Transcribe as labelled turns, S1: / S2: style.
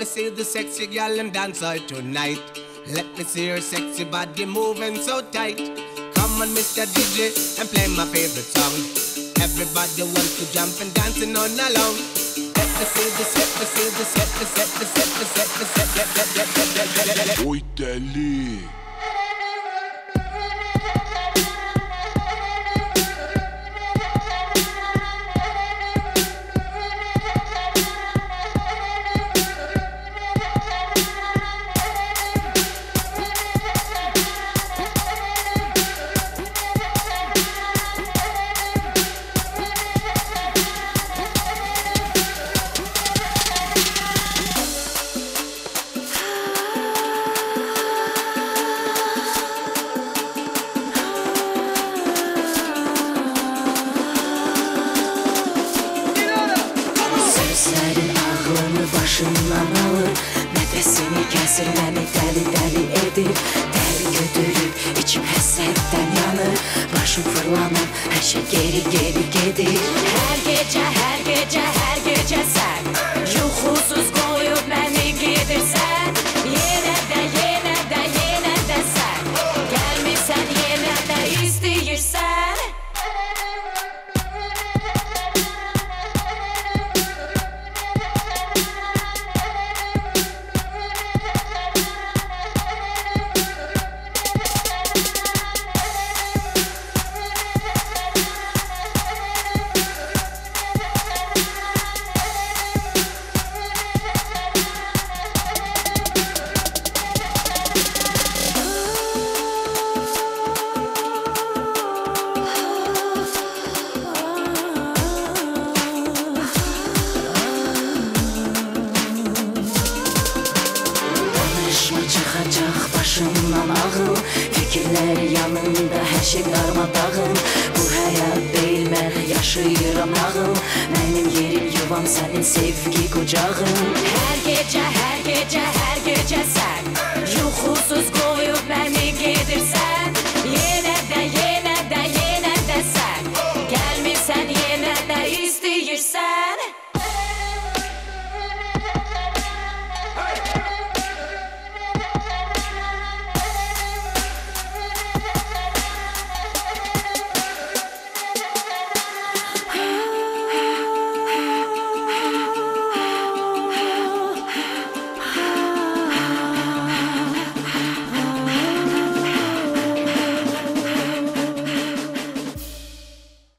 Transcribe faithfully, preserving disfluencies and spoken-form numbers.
S1: me see the sexy girl and dance all tonight. Let me see her sexy body moving so tight. Come on, Mister D J, and play my favorite song. Everybody wants to jump and dancing on along. Let me see the set, me see the set, the set, the set, the set, the set, let, let, let, let, let, let, let.
S2: Oi, deli.
S3: Başından alır, nefesini kesir, beni deli deli edir. Deli götürüp içim həsrətdən yanır. Başım fırlanır, her şey geri geri gedir. Her gece, her gece, her gece sen yuxusuz koyup beni gidirsən. Yenə də, yenə də, yenə də sen gelmirsən, yenə də istəyirsən. Başımdan ağıl, fikirleri yanında, her şey darmadağın. Bu hayat değil, mən yaşayıram nağıl. Mənim yerim yuvam, sənin sevgi qucağın. Her gece, her gece, her gece sen yuxusuz koyup